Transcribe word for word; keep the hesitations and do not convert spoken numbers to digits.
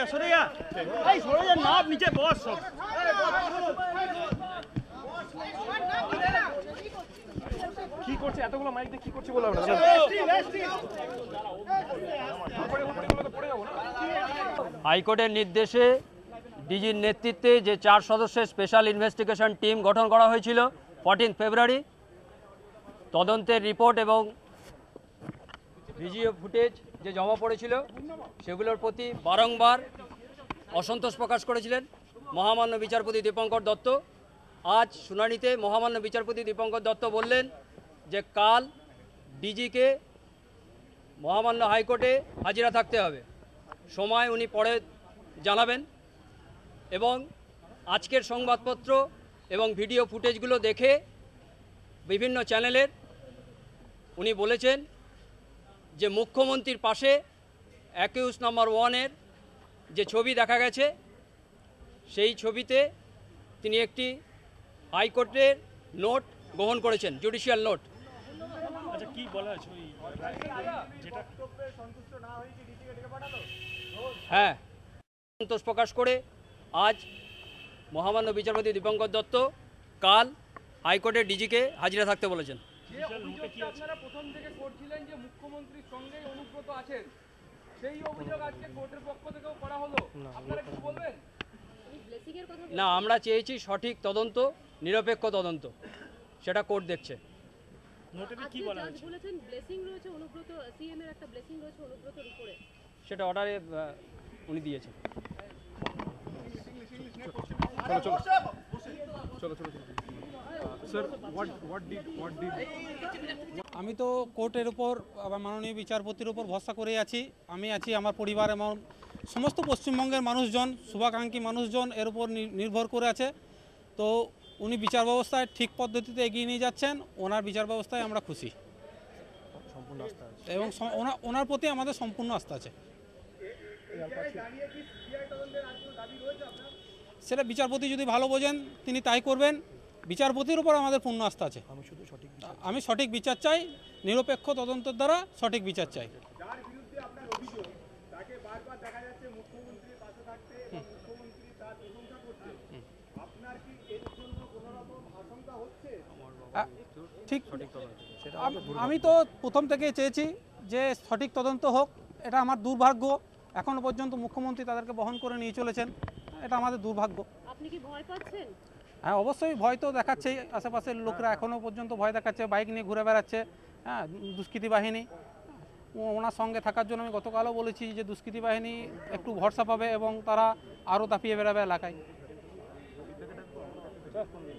সরে যা, এই সরে যা না, নিচে বস সব। কি করছে এতগুলো মাইক দিয়ে, কি করছে বলো আমরা? হাইকোর্টের নির্দেশে ডিজির নেতৃত্বে যে চার সদস্যের স্পেশাল ইনভেস্টিগেশন টিম গঠন করা হয়েছিল ফোরটিন ফেব্রুয়ারি, তদন্তের রিপোর্ট এবং ভিডিও ফুটেজ যে জমা পড়েছিল সেগুলোর প্রতি বারংবার অসন্তোষ প্রকাশ করেছিলেন মহামান্য বিচারপতি দীপঙ্কর দত্ত। আজ শুনানিতে মহামান্য বিচারপতি দীপঙ্কর দত্ত বললেন যে কাল ডিজিকে মহামান্য হাইকোর্টে হাজিরা থাকতে হবে, সময় উনি পরে জানাবেন। এবং আজকের সংবাদপত্র এবং ভিডিও ফুটেজগুলো দেখে বিভিন্ন চ্যানেলের উনি বলেছেন যে মুখ্যমন্ত্রীর পাশে অ্যাকিউজ নাম্বার ওয়ানের যে ছবি দেখা গেছে সেই ছবিতে তিনি একটি হাইকোর্টের নোট গ্রহণ করেছেন, জুডিশিয়াল নোট। আচ্ছা, কি বলা হয়েছে ওই যেটা সন্তুষ্ট না হয়ে কি ডিজিকে ডেকে পাঠালো? হ্যাঁ, সন্তোষ প্রকাশ করে আজ মহামান্য বিচারপতি দীপঙ্কর দত্ত কাল হাইকোর্টের ডিজিকে হাজিরা থাকতে বলেছেন। আপনারা প্রথম থেকে করছিলেন যে মুখ্যমন্ত্রীর সঙ্গেই অনুব্রত আছেন, সেই অভিযোগ আজকে কোর্টের পক্ষ থেকেও করা হলো, আপনারা কি বলবেন? না, আমরা চেয়েছি সঠিক তদন্ত, নিরপেক্ষ তদন্ত, সেটা কোর্ট দেখছে। কি বলা হয়েছে? বলেছেন ব্লেসিং রয়েছে অনুব্রত, সিএম এর একটা ব্লেসিং রয়েছে অনুব্রতর উপরে, সেটা অর্ডারে উনি দিয়েছেন। আমি তো কোর্টের উপর আবার মাননীয় বিচারপতির উপর ভরসা করে আছি। আমি আছি, আমার পরিবার এবং সমস্ত পশ্চিমবঙ্গের মানুষজন, শুভাকাঙ্ক্ষী মানুষজন এর উপর নির্ভর করে আছে। তো উনি বিচার ব্যবস্থায় ঠিক পদ্ধতিতে এগিয়ে নিয়ে যাচ্ছেন, ওনার বিচার ব্যবস্থায় আমরা খুশি এবং ওনার প্রতি আমাদের সম্পূর্ণ আস্থা আছে। সেটা বিচারপতি যদি ভালো বোঝেন তিনি তাই করবেন, বিচারপতির উপর আমাদের পূর্ণ আস্থা আছে। আমি সঠিক বিচার চাই, নিরপেক্ষ তদন্তের দ্বারা সঠিক বিচার চাই। ঠিক, আমি তো প্রথম থেকে চেয়েছি যে সঠিক তদন্ত হোক। এটা আমার দুর্ভাগ্য, এখনো পর্যন্ত মুখ্যমন্ত্রী তাদেরকে বহন করে নিয়ে চলেছেন, এটা আমাদের দুর্ভাগ্য। আপনি কি ভয় পাচ্ছেন? হ্যাঁ, অবশ্যই ভয় তো দেখাচ্ছেই। আশেপাশের লোকরা এখনও পর্যন্ত ভয় দেখাচ্ছে, বাইক নিয়ে ঘুরে বেড়াচ্ছে। হ্যাঁ, দুষ্কৃতী বাহিনী, ওনার সঙ্গে থাকার জন্য আমি গতকালও বলেছি যে দুষ্কৃতী বাহিনী একটু ভরসা পাবে এবং তারা আরও দাপিয়ে বেড়াবে এলাকায়।